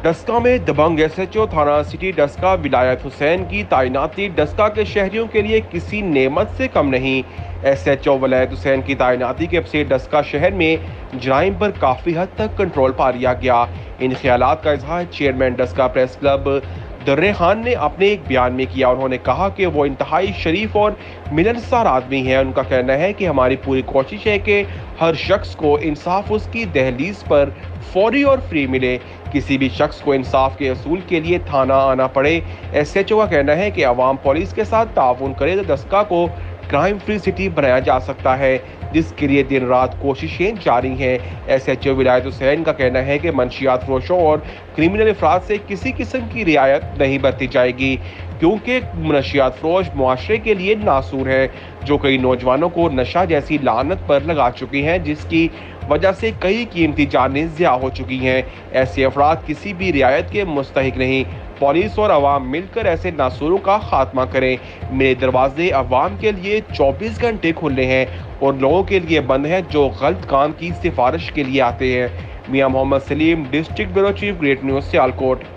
डस्का में दबंग एसएचओ थाना सिटी डस्का विलायत हुसैन की तैनाती डस्का के शहरियों के लिए किसी नेमत से कम नहीं। एसएचओ विलायत हुसैन की तैनाती के से डस्का शहर में जराइम पर काफ़ी हद तक कंट्रोल पा लिया गया। इन ख्यालात का इजहार चेयरमैन डस्का प्रेस क्लब दर्रे खान ने अपने एक बयान में किया। उन्होंने कहा कि वो इंतहाई शरीफ और मिलनसार आदमी है। उनका कहना है कि हमारी पूरी कोशिश है कि हर शख्स को इंसाफ उसकी दहलीज पर फौरी और फ्री मिले। किसी भी शख्स को इंसाफ के असूल के लिए थाना आना पड़े। एसएचओ का कहना है कि अवाम पुलिस के साथ ताउन करे तो डस्का को क्राइम फ्री सिटी बनाया जा सकता है, जिसके लिए दिन रात कोशिशें जारी हैं। एसएचओ विलायत हुसैन का कहना है कि मंशियात फरोशों और क्रिमिनल अफराद से किसी किस्म की रियायत नहीं बरती जाएगी, क्योंकि मनशियात फरोश मुआशरे के लिए नासूर है, जो कई नौजवानों को नशा जैसी लानत पर लगा चुकी हैं, जिसकी वजह से कई कीमती जानें ज़िया हो चुकी हैं। ऐसे अफराद किसी भी रियायत के मुस्तहिक नहीं। पुलिस और अवाम मिलकर ऐसे नासूरों का खात्मा करें। मेरे दरवाजे अवाम के लिए 24 घंटे खुले हैं और लोगों के लिए बंद हैं जो गलत काम की सिफारिश के लिए आते हैं। Mian Mohammad Saleem, district bureau chief, great news, Sialkot.